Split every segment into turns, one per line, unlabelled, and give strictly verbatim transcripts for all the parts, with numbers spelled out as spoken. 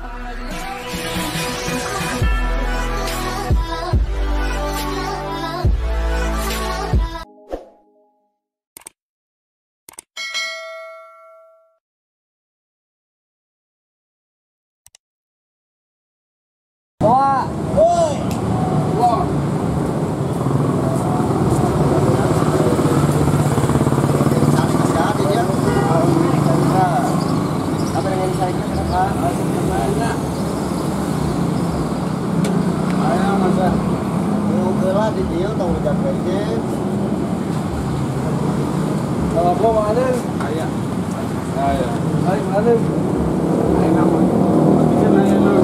Wah, woi, wah. Apa dengan misalnya kenapa? Mana? Ayah masa. Udah di dia tahu udah kerja. Kalau gua mana? Ayah. Ayah. Ayah mana? Ayah nama. Bisa nanya nama.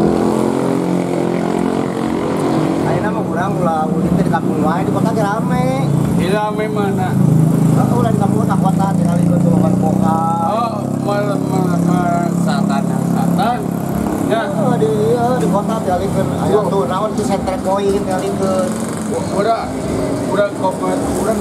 Nama kurang ulah udah di kampung lain di kota rame. Di rame mana? Oh, ulah di kampung tak kota tinggal itu cuma boka. Oh, malam malam satan satan. Ya, oh, di di kota tinggal itu. Ayo tuh naon si sentre koin tinggal itu. Udah udah koper udah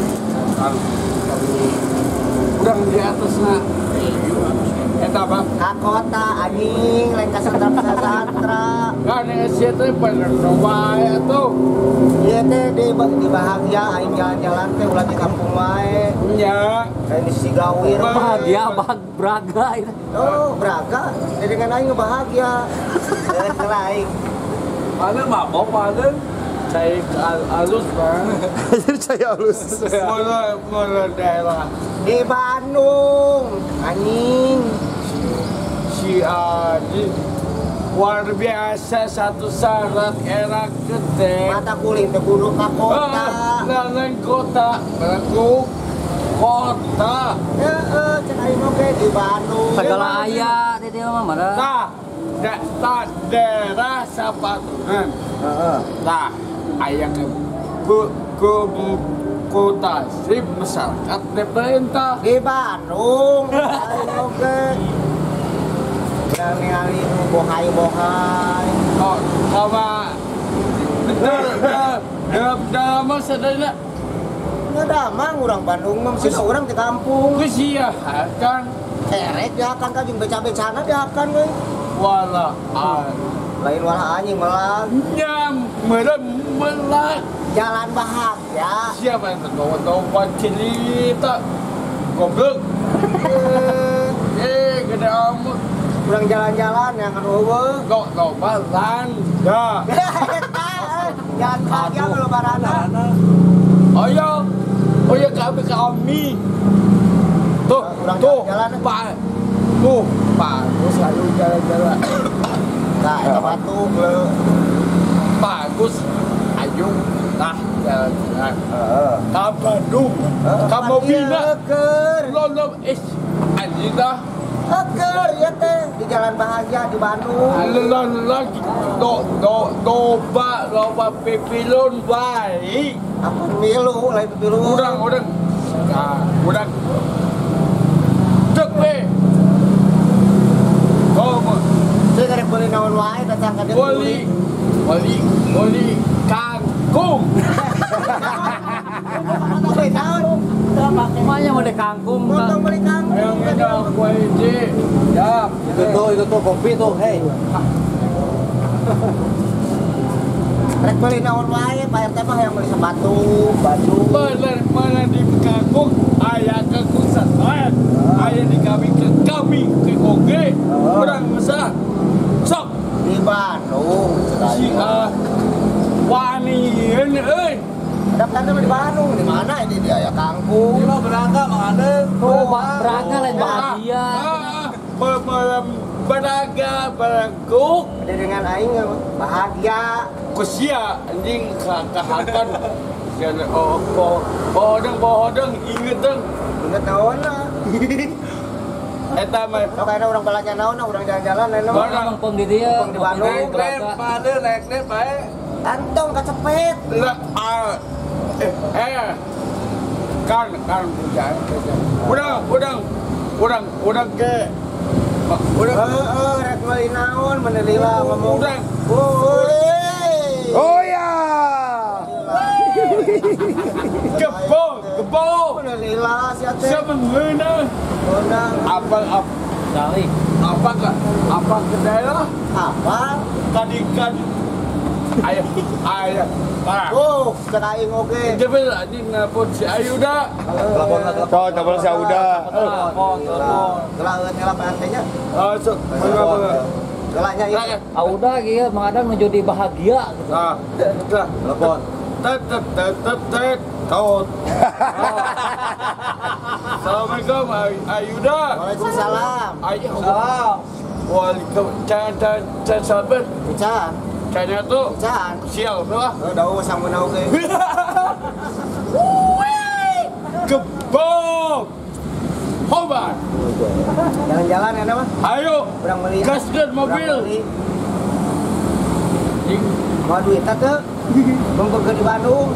udah di atasnya. Eta apa? Ka kota anjing lain ka sentra-sentra. Kan sia teh bener wae atuh. Ieu teh di di bahagia aing jalan-jalan teh ulah di kampung wae. Nya, kayak di Sigawir. Bahagia bag Braga itu. Oh, Braga. Jadi dengan aing bahagia. Eh, lain. Mana mabok mana? Cai alus banget. Cai alus. Mana mana daerah? Di Bandung, anjing. Si anjing. Luar biasa satu syarat era gede. Mata kulit ke kudu ka kota. Lain kota, baru kota. Heeh, cek aing oge di Bandung. Segala aya di dieu mah mana? Tah, da daerah Sapatungan. Heeh. Tah, aya ke ke kota sip masyarakat pemerintah di Bandung. Aing oge. Ningali bohai-bohai. Oh, sama bener, bener, bener, mah sadayana. Nggak damang, orang Bandung mah masih orang di kampung. Geus iya kan. Erek diakan ka jeung beca-becana diakan we. Walah, lain walah anjing melag. Nyam, merem melag. Jalan bahagia. Siapa yang tertawa-tawa cerita? Goblok. Eh, gede amat. Kurang jalan-jalan yang kan eueuh. Go lobaran. Ya. Jalan bahagia lobarana. Ayo. Oh ya kami kami. Tuh, tuh. Pak. Tuh, Pak. Terus lalu jalan-jalan. Nah, itu batu le. Bagus. Ayo. Nah, jalan-jalan. Heeh. Ka Bandung. Ka Mobina. Lolom is anjing Agar ya teh di Jalan Bahagia di Bandung. Alon lagi do do doba loba pipilun baik. Apa milu lain pipilun? Urang urang. Nah, urang. Cek we. Oh, saya karek beli naon wae datang ka dieu. Beli. Beli beli kangkung. Beli naon? Semuanya mau di kangkung. Mau beli kangkung. Yang ini aku aja. Ya, itu tuh, itu tuh kopi tuh, hei. Rek beli naon wae, Pak R T mah yang beli sepatu, baju. Bener, mana di kangkung aya kangkung satan. Aya di kami ke kami ke oge. Urang masa. Sok di Bandung. Si ah wanien euy. Daftarnya di Bandung, di mana ini dia ya kangkung? Ini mah Braga mana? Oh, Braga lain bahagia. Malam Braga, Barangkuk. Ada dengan aing bahagia. Kusia anjing kahakan. Jangan oh oh bodeng bodeng inget deng. Inget naonna. Eta mah kana urang balacan naonna urang jalan-jalan lain mah. Urang pom di dieu. Di Bandung Braga. Mana naik-naik bae. Kantong kacepet. Lah eh eh kan kan kerja udah udah udah udah ke udah eh eh rek beli naon menelila ngomong udah oh ya kebo kebo menelila siapa siapa mengenal apa apa
Kali.
Apa kak? Apa ke daerah? Apa? Kadikan. Ayah, ayah. Parah. Oh, keraing oke. Jadi anjing nelpon si Ayuda.
Telepon lah, telepon.
Tuh, telepon si Auda.
Telepon, telepon.
Gelangan nyala P R T-nya. Oh, sok. Gelanya ini.
Auda gitu, mengadang menuju di bahagia gitu.
Nah, udah. Telepon. Tet tet tet tet tet. Kaut. Assalamualaikum Ayuda. Waalaikumsalam. Ayuda. Waalaikumsalam. Can can sabar. Can. Cannya tuh. Can. Sial tuh ah. Daun sama daun ke. Gebong. Hobar. Jalan-jalan ya nama? Ayo. Kurang beli. Gaskeun mobil. Mau duit tuh? Mau ke di Bandung.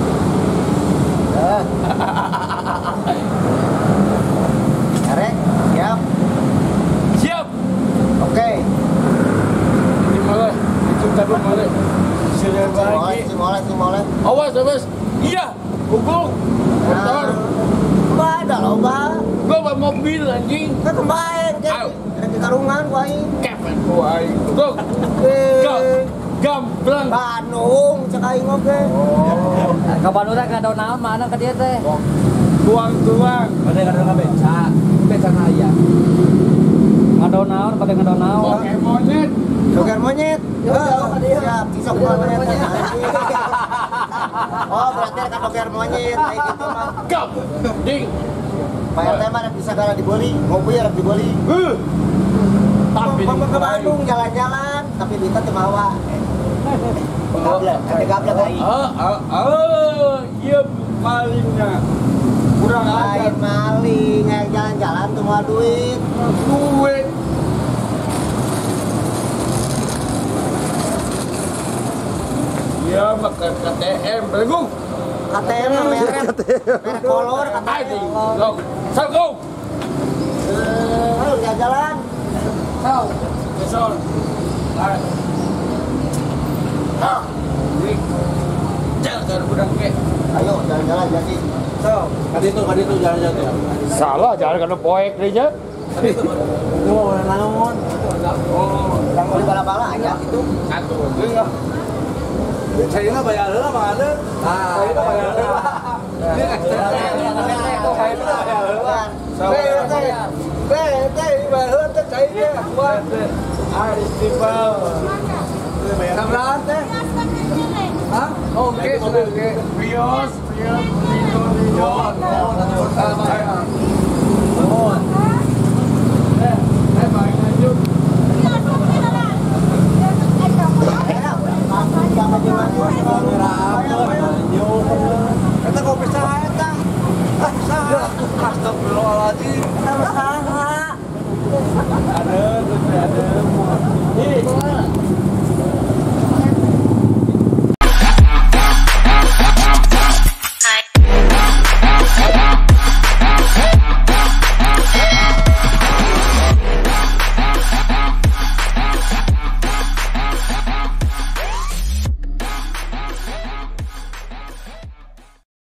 Arek, siap. Siap. Oke. Ini malah, itu tadi malah. Sudah bagi. Simole, simole. Awas, awas. Iya, hukum. Motor. Mbak, ada loba. Gua bawa mobil anjing. Kan kemarin, kan. Ada di karungan gua aing. Kepen gua aing. Gua. Gamblang Bandung, cek aing oge.
Oh. Ka Bandung teh kada naon mana ka dieu teh?
Tuang-tuang.
Bade kada ka beca. Beca na aya. Ngado naon, bade ngado naon.
Oke monyet. Joger monyet. Siap, kisok monyet. Oh, berarti kan joger monyet kayak gitu mah. Gap. Ding. Pak R T mah bisa kada diboli, ngopi ya diboli. Heuh. Tapi ke Bandung jalan-jalan, tapi duitnya teu mawa. Gablek, ada gablek ai. Oh, oh, oh, iya malingnya. Kurang ajar maling, kayak jalan-jalan tuh mau duit. Duit. Iya, makan K T M, belum. K T M merek, merek kolor, K T M. Go, so go. Ayo jalan-jalan. Sao? Kesol. Ah. Ah. Wih. Jalan budak ke. Ayo jalan-jalan jadi. So, kali itu kali itu jalan-jalan ya.
Salah, jalan kana poek deui nya.
Kali itu. Itu mau naon? Oh, yang mau bala-bala aja itu. Satu. Enggak. Saya nggak bayar lah, mana? Ah, saya nggak bayar lah. Ini ekstra. Saya nggak bayar lah. Saya saya Teh, teh, bayar teh cairnya. Wah, Aristipal. Kameran teh? Hah? Oke, oke. Bios, bios, bios, bios. Oh. Eh, eh, baik lanjut. Kita kopi saha eta? Saha? Astagfirullahaladzim. Saha? Ada, ada. Ih.